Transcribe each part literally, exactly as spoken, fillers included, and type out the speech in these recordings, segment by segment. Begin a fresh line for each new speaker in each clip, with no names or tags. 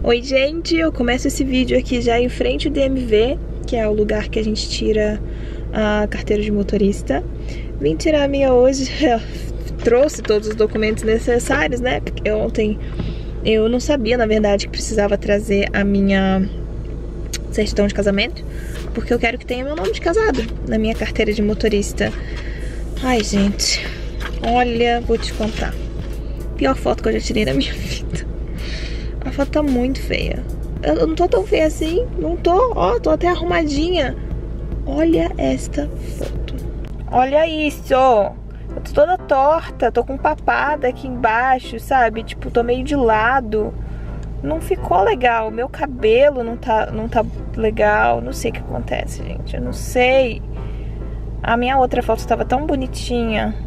Oi gente, eu começo esse vídeo aqui já em frente ao D M V, que é o lugar que a gente tira a carteira de motorista. Vim tirar a minha hoje, trouxe todos os documentos necessários, né? Porque ontem eu não sabia, na verdade, que precisava trazer a minha certidão de casamento, porque eu quero que tenha meu nome de casado na minha carteira de motorista. Ai gente, olha, vou te contar. Pior foto que eu já tirei na minha vida. A foto tá muito feia. Eu não tô tão feia assim. Não tô. Ó, tô até arrumadinha. Olha esta foto. Olha isso. Eu tô toda torta. Tô com papada aqui embaixo, sabe? Tipo, tô meio de lado. Não ficou legal. Meu cabelo não tá, não tá legal. Não sei o que acontece, gente. Eu não sei. A minha outra foto tava tão bonitinha.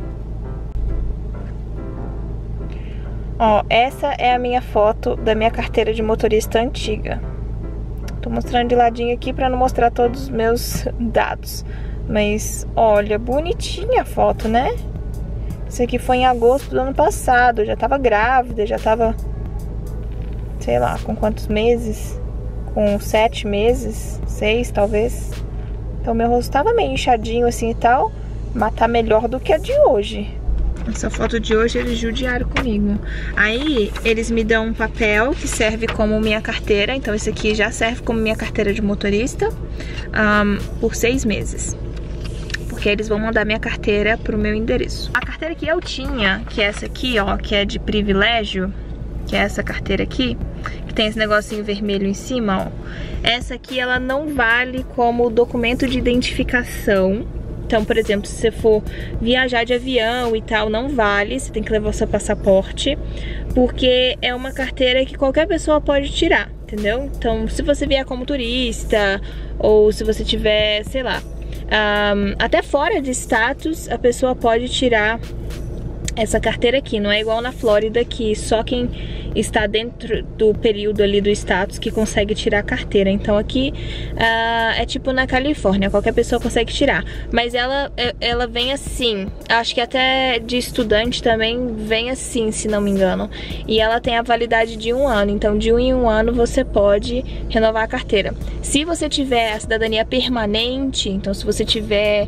Ó, essa é a minha foto da minha carteira de motorista antiga. Tô mostrando de ladinho aqui pra não mostrar todos os meus dados. Mas, olha, bonitinha a foto, né? Isso aqui foi em agosto do ano passado. Eu já tava grávida, já tava, sei lá, com quantos meses? Com sete meses, seis talvez. Então meu rosto tava meio inchadinho assim e tal, mas tá melhor do que a de hoje. Essa foto de hoje eles judiaram comigo. Aí eles me dão um papel que serve como minha carteira. Então esse aqui já serve como minha carteira de motorista um, por seis meses. Porque eles vão mandar minha carteira pro meu endereço. A carteira que eu tinha, que é essa aqui, ó, que é de privilégio, que é essa carteira aqui, que tem esse negocinho vermelho em cima, ó. Essa aqui ela não vale como documento de identificação. Então, por exemplo, se você for viajar de avião e tal, não vale, você tem que levar o seu passaporte, porque é uma carteira que qualquer pessoa pode tirar, entendeu? Então, se você vier como turista, ou se você tiver, sei lá, um, até fora de status, a pessoa pode tirar essa carteira aqui. Não é igual na Flórida, que só quem está dentro do período ali do status que consegue tirar a carteira. Então aqui uh, é tipo na Califórnia, qualquer pessoa consegue tirar. Mas ela, ela vem assim, acho que até de estudante também vem assim, se não me engano. E ela tem a validade de um ano, então de um em um ano você pode renovar a carteira. Se você tiver a cidadania permanente, então se você tiver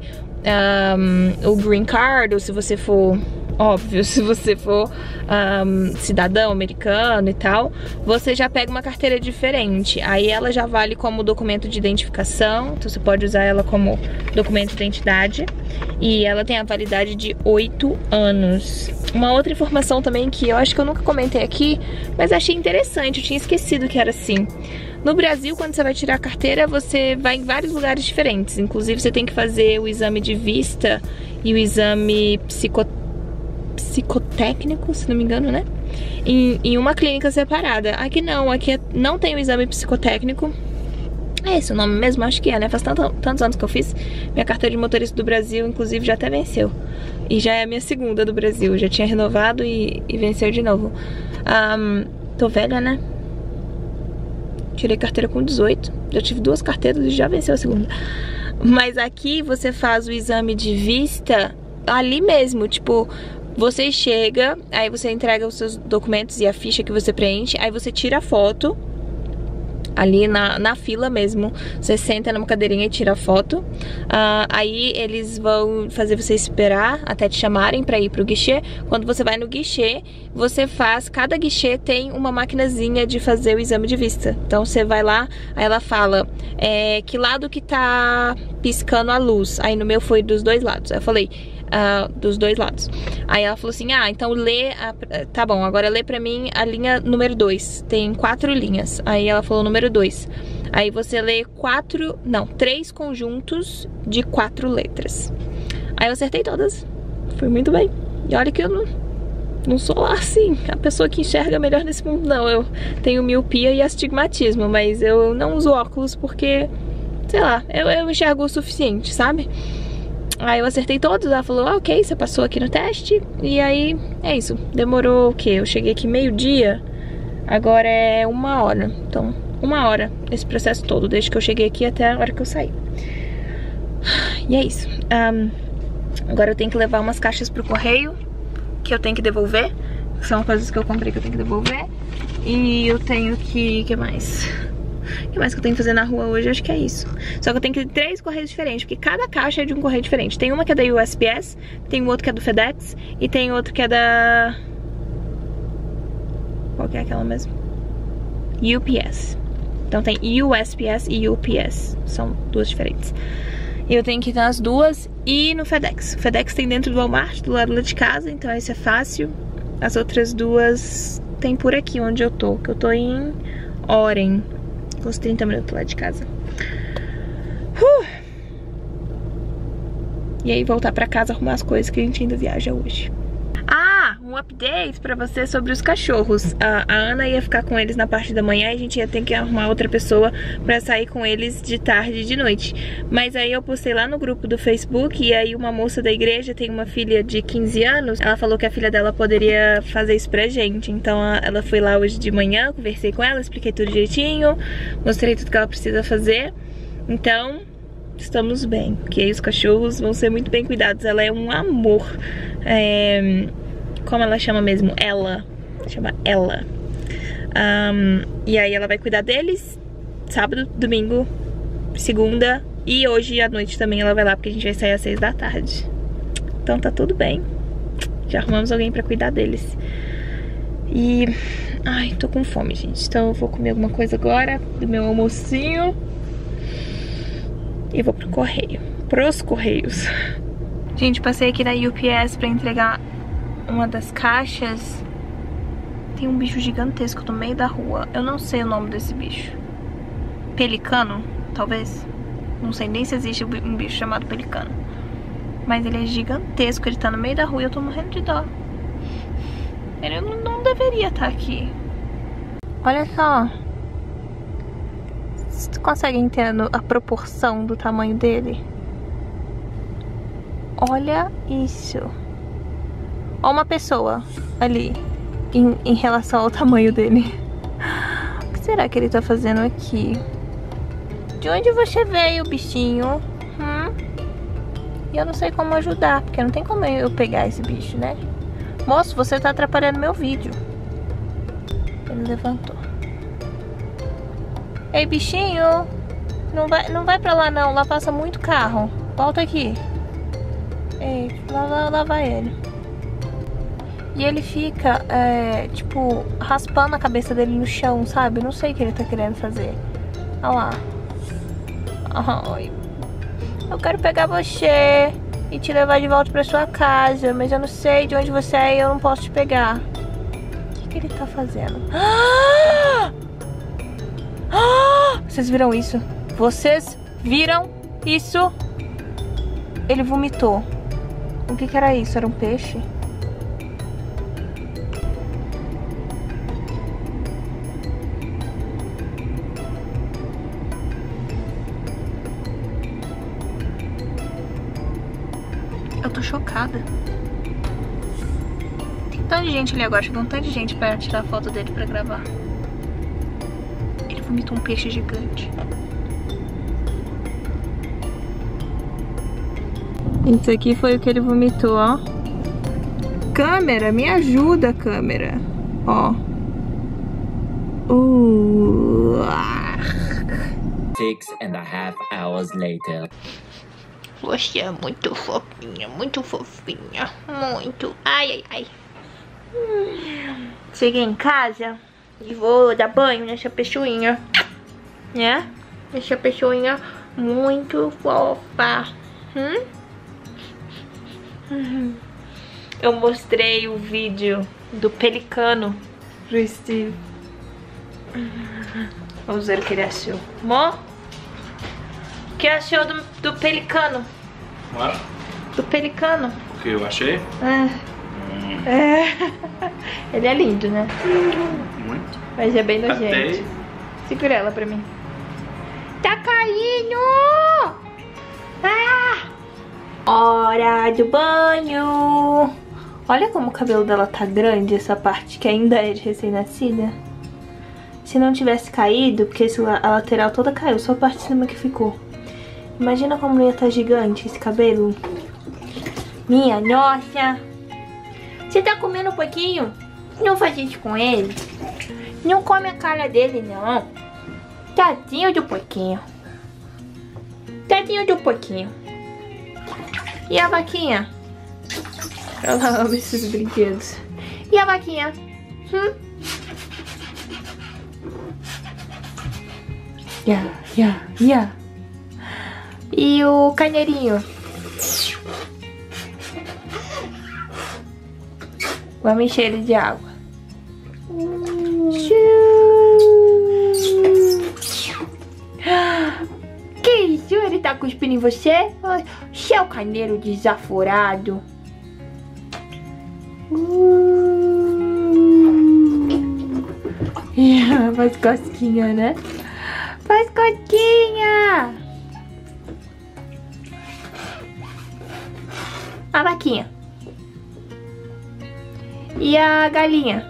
um, o green card, ou se você for... Óbvio, se você for um, cidadão americano e tal, você já pega uma carteira diferente. Aí ela já vale como documento de identificação, então você pode usar ela como documento de identidade. E ela tem a validade de oito anos. Uma outra informação também que eu acho que eu nunca comentei aqui, mas achei interessante, eu tinha esquecido que era assim. No Brasil, quando você vai tirar a carteira, você vai em vários lugares diferentes. Inclusive, você tem que fazer o exame de vista e o exame psicotécnico, psicotécnico, se não me engano, né? Em, em uma clínica separada. Aqui não, aqui é, não tem o exame psicotécnico. É esse o nome mesmo? Acho que é, né? Faz tanto, tantos anos que eu fiz. Minha carteira de motorista do Brasil, inclusive, já até venceu. E já é a minha segunda do Brasil. Já tinha renovado e, e venceu de novo. Um, tô velha, né? Tirei carteira com dezoito. Já tive duas carteiras e já venceu a segunda. Mas aqui você faz o exame de vista ali mesmo, tipo... Você chega, aí você entrega os seus documentos e a ficha que você preenche, aí você tira a foto, ali na, na fila mesmo, você senta numa cadeirinha e tira a foto, uh, aí eles vão fazer você esperar até te chamarem pra ir pro guichê. Quando você vai no guichê, você faz, cada guichê tem uma maquinazinha de fazer o exame de vista. Então você vai lá, aí ela fala, é, que lado que tá piscando a luz? Aí no meu foi dos dois lados, aí eu falei... Uh, dos dois lados. Aí ela falou assim, ah, então lê, a, tá bom, agora lê pra mim a linha número dois, tem quatro linhas. Aí ela falou número dois. Aí você lê quatro, não, três conjuntos de quatro letras. Aí eu acertei todas, foi muito bem. E olha que eu não, não sou lá assim, a pessoa que enxerga melhor nesse mundo, não. Eu tenho miopia e astigmatismo, mas eu não uso óculos porque, sei lá, eu, eu enxergo o suficiente, sabe? Aí eu acertei todos, ela falou, ah, ok, você passou aqui no teste. E aí, é isso, demorou o quê? Eu cheguei aqui meio-dia, agora é uma hora. Então, uma hora esse processo todo, desde que eu cheguei aqui até a hora que eu saí. E é isso. um, Agora eu tenho que levar umas caixas pro correio, que eu tenho que devolver. São coisas que eu comprei que eu tenho que devolver. E eu tenho que... O que mais? O que mais que eu tenho que fazer na rua hoje? Acho que é isso. Só que eu tenho que ir três correios diferentes, porque cada caixa é de um correio diferente. Tem uma que é da U S P S, tem outro que é do FedEx e tem outro que é da... Qual que é aquela mesmo? U P S. Então tem U S P S e U P S. São duas diferentes. E eu tenho que ir nas duas e no FedEx. O FedEx tem dentro do Walmart, do lado lá de casa, então isso é fácil. As outras duas tem por aqui onde eu tô, que eu tô em Oren. Uns trinta minutos lá de casa. Uh! E aí voltar pra casa, arrumar as coisas que a gente ainda viaja hoje. Ah, um update pra você sobre os cachorros. A, a Ana ia ficar com eles na parte da manhã e a gente ia ter que arrumar outra pessoa pra sair com eles de tarde e de noite. Mas aí eu postei lá no grupo do Facebook e aí uma moça da igreja tem uma filha de quinze anos. Ela falou que a filha dela poderia fazer isso pra gente. Então ela foi lá hoje de manhã, conversei com ela, expliquei tudo direitinho, mostrei tudo que ela precisa fazer. Então... estamos bem, porque aí os cachorros vão ser muito bem cuidados. Ela é um amor. É... Como ela chama mesmo? Ela. Chama Ela. Um, e aí ela vai cuidar deles sábado, domingo, segunda e hoje à noite também ela vai lá, porque a gente vai sair às seis da tarde. Então tá tudo bem. Já arrumamos alguém pra cuidar deles. E... ai, tô com fome, gente. Então eu vou comer alguma coisa agora do meu almocinho. E vou pro correio. Pros correios. Gente, passei aqui na U P S pra entregar uma das caixas. Tem um bicho gigantesco no meio da rua. Eu não sei o nome desse bicho. Pelicano, talvez. Não sei nem se existe um bicho chamado pelicano. Mas ele é gigantesco. Ele tá no meio da rua e eu tô morrendo de dó. Ele não, não deveria estar aqui. Olha só. Você consegue entender a proporção do tamanho dele? Olha isso. Olha uma pessoa ali em, em relação ao tamanho dele. O que será que ele tá fazendo aqui? De onde você veio, bichinho? Hum? E eu não sei como ajudar, porque não tem como eu pegar esse bicho, né? Moço, você tá atrapalhando meu vídeo. Ele levantou. Ei, bichinho, não vai, não vai pra lá não, lá passa muito carro. Volta aqui. Ei, lá, lá, lá vai ele. E ele fica, é, tipo, raspando a cabeça dele no chão, sabe? Não sei o que ele tá querendo fazer. Olha lá. Ai, eu quero pegar você e te levar de volta pra sua casa, mas eu não sei de onde você é e eu não posso te pegar. O que, que ele tá fazendo? Ah! Ah! Vocês viram isso? Vocês viram isso? Ele vomitou. O que que era isso? Era um peixe? Eu tô chocada. Tem tanta gente ali agora. Chegou um tanto de gente pra tirar foto dele pra gravar. Ele vomitou um peixe gigante. Isso aqui foi o que ele vomitou, ó. Câmera, me ajuda, câmera. Ó. Uh.
Six and a half hours later.
Você é muito fofinha, muito fofinha. Muito. Ai, ai, ai. Hum. Cheguei em casa e vou dar banho nessa pessoinha, né? Essa pessoinha muito fofa. Hum? Uhum. Eu mostrei o vídeo do pelicano pro Steve. Vamos ver o que ele achou. Mó? O que achou do, do pelicano?
What?
Do pelicano.
O que eu achei?
É.
Hum.
É. Ele é lindo, né?
Muito.
Mas é bem nojento.
Até...
Segura ela pra mim. Tá caindo! Ah! Hora do banho! Olha como o cabelo dela tá grande, essa parte que ainda é de recém-nascida. Se não tivesse caído, porque esse, a lateral toda caiu, só a parte de cima que ficou. Imagina como ia estar gigante esse cabelo. Minha nossa! Você tá comendo um pouquinho? Não faz isso com ele. Não come a cara dele, não. Tadinho do porquinho. Tadinho do porquinho. E a vaquinha? Ela ama esses brinquedos. E a vaquinha? Hum? Yeah, yeah, yeah. E o carneirinho? Vamos encher ele de água. Que isso? Ele tá cuspindo em você? Seu carneiro desaforado. Faz cosquinha, né? Faz cosquinha. A vaquinha. E a galinha?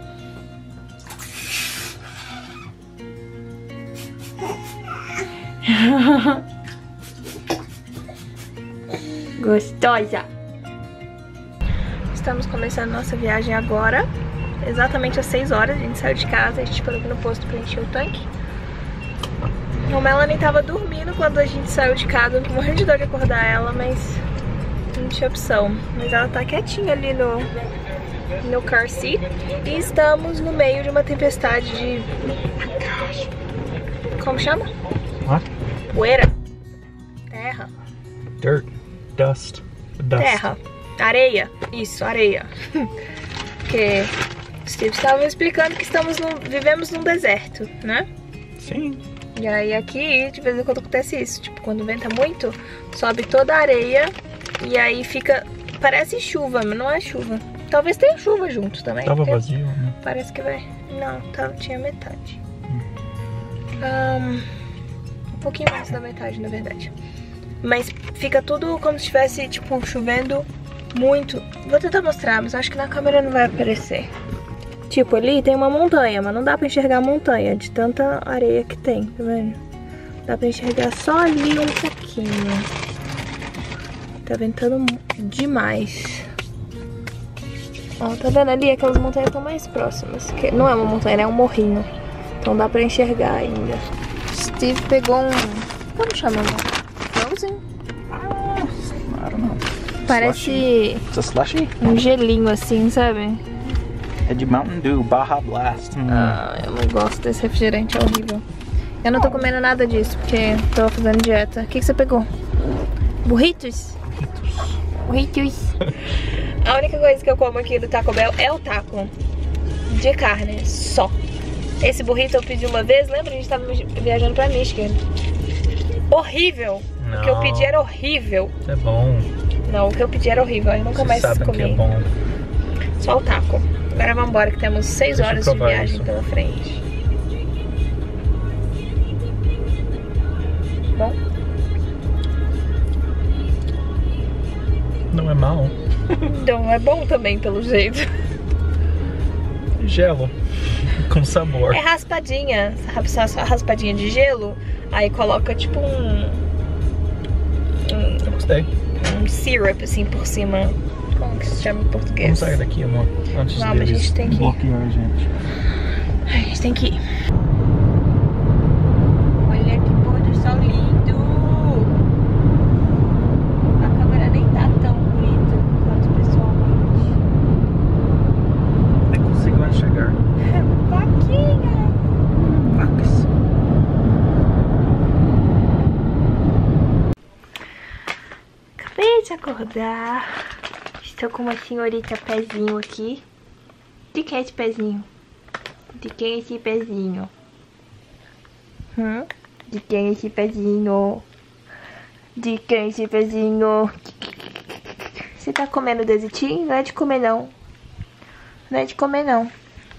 Gostosa. Estamos começando nossa viagem agora. Exatamente às seis horas. A gente saiu de casa, a gente parou aqui no posto pra encher o tanque. A Melanie tava dormindo quando a gente saiu de casa. Eu tô morrendo de dor de acordar ela, mas não tinha opção. Mas ela tá quietinha ali no, no car seat. E estamos no meio de uma tempestade de... Como chama?
What?
Poeira. Terra.
Dirt. Dust. Dust.
Terra. Areia. Isso, areia. Porque o Steve estava explicando que estamos no, vivemos num deserto, né?
Sim.
E aí aqui, de vez em quando acontece isso. Tipo, quando venta muito, sobe toda a areia e aí fica... Parece chuva, mas não é chuva. Talvez tenha chuva junto também.
Tava
porque
vazio, né?
Parece que vai... Não, tava, tinha metade.
Hum.
Um, um pouquinho mais da metade, na verdade. Mas fica tudo como se estivesse, tipo, chovendo muito. Vou tentar mostrar, mas acho que na câmera não vai aparecer. Tipo, ali tem uma montanha, mas não dá pra enxergar a montanha de tanta areia que tem, tá vendo? Dá pra enxergar só ali um pouquinho. Tá ventando demais. Ó, tá vendo ali? Aquelas montanhas estão mais próximas. Que não é uma montanha, é um morrinho. Então dá pra enxergar ainda. Steve pegou um... Como chama? Frozen?
I don't know.
Parece
It's a slushy?
um gelinho assim, sabe?
É de Mountain Dew, Baja Blast. Hum.
Ah, eu não gosto desse refrigerante, é horrível. Eu não tô comendo nada disso, porque tô fazendo dieta. O que, que você pegou? Burritos? Burritos. A única coisa que eu como aqui do Taco Bell é o taco de carne, só. Esse burrito eu pedi uma vez, lembra? A gente tava viajando pra Michigan. Horrível.
Não.
O que eu pedi era horrível.
É bom.
Não, o que eu pedi era horrível. Eu nunca
Você
mais
sabe
comi.
que é bom.
Só o taco. Agora vamos embora que temos seis
Deixa eu
horas de
provar
viagem
isso.
pela frente. Bom?
Não é mal.
Então é bom também, pelo jeito.
Gelo. Com sabor.
É raspadinha. Só só raspadinha de gelo. Aí coloca tipo um... um
Eu gostei.
um syrup assim por cima. Como que se chama em português?
Vamos sair daqui, amor. Antes
Vamos, a
deles
gente tem que ir.
bloquear a gente.
A gente tem que ir. Olha que pôr do sol lindo. A câmera nem tá tão bonita quanto pessoalmente.
Nem consigo enxergar.
Vaquinha.
Vacas.
Acabei de acordar. Estou com uma senhorita pezinho aqui. De quem é esse pezinho? De quem é esse pezinho? Hum? De quem é esse pezinho? De quem é esse pezinho? Você tá comendo desetinho? Não é de comer não. Não é de comer não.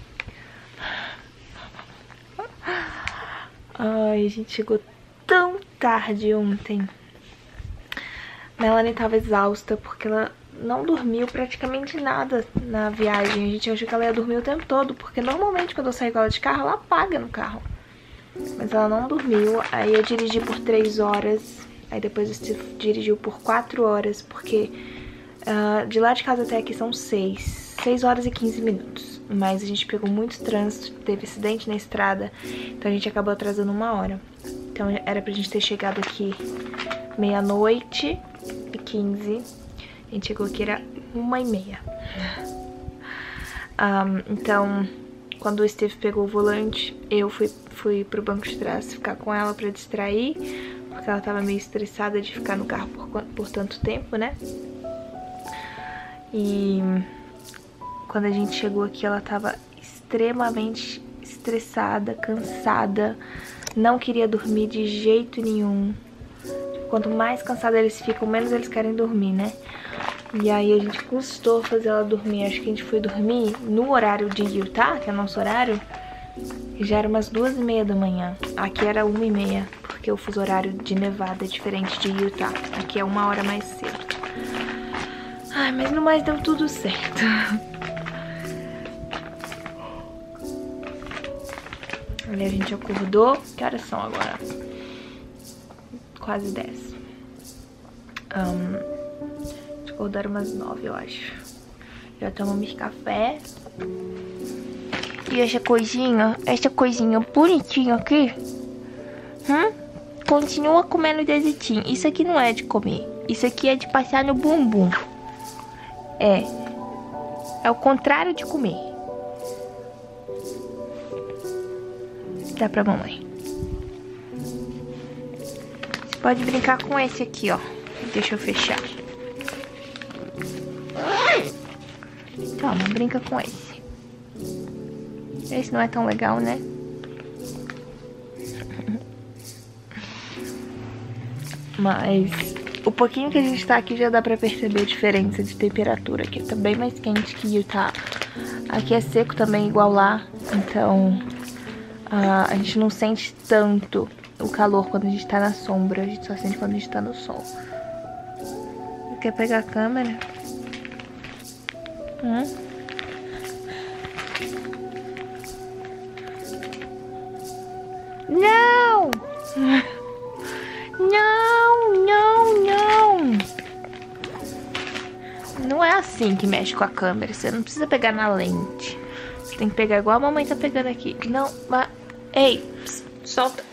Ai, a gente chegou tão tarde ontem. Melanie tava exausta porque ela não dormiu praticamente nada na viagem. A gente achou que ela ia dormir o tempo todo, porque normalmente quando eu saio com ela de carro, ela apaga no carro. Mas ela não dormiu. Aí eu dirigi por três horas. Aí depois o Steve dirigiu por quatro horas, porque uh, de lá de casa até aqui são seis. seis horas e quinze minutos. mas a gente pegou muito trânsito, teve acidente na estrada, então a gente acabou atrasando uma hora. Então era pra gente ter chegado aqui meia-noite e quinze. A gente chegou aqui, era uma e meia. Um, então, quando o Steve pegou o volante, eu fui, fui pro banco de trás ficar com ela pra distrair, porque ela tava meio estressada de ficar no carro por, por tanto tempo, né? E quando a gente chegou aqui, ela tava extremamente estressada, cansada, não queria dormir de jeito nenhum. Quanto mais cansada eles ficam, menos eles querem dormir, né? E aí a gente custou fazer ela dormir. Acho que a gente foi dormir no horário de Utah, que é o nosso horário, e já era umas duas e meia da manhã. Aqui era uma e meia, porque o fuso horário de Nevada é diferente de Utah. Aqui é uma hora mais cedo. Ai, mas no mais deu tudo certo. Ali a gente acordou. Que horas são agora? Quase dez. Um, acordaram umas nove, eu acho. Já tomamos café. E essa coisinha, essa coisinha bonitinha aqui, hum? Continua comendo desetinho. Isso aqui não é de comer. Isso aqui é de passar no bumbum. É. É o contrário de comer. Dá pra mamãe. Você pode brincar com esse aqui, ó. Deixa eu fechar. Toma, brinca com esse. Esse não é tão legal, né? Mas o pouquinho que a gente tá aqui já dá pra perceber a diferença de temperatura. Aqui tá bem mais quente que Utah. Aqui é seco também, igual lá. Então uh, a gente não sente tanto o calor quando a gente tá na sombra. A gente só sente quando a gente tá no sol. Quer pegar a câmera? Hum? Não! Não, não, não! Não é assim que mexe com a câmera. Você não precisa pegar na lente. Você tem que pegar igual a mamãe tá pegando aqui. Não, mas... Ei, pss, solta.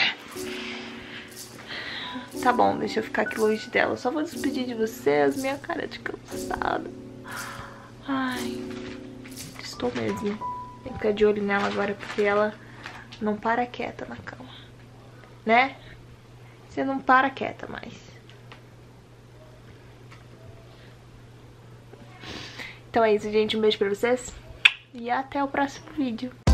Tá bom, deixa eu ficar aqui longe dela. Só vou despedir de vocês. Minha cara de cansada. Ai, estou mesmo. Tem que ficar de olho nela agora, porque ela não para quieta na cama, né? Você não para quieta mais. Então é isso, gente. Um beijo pra vocês. E até o próximo vídeo.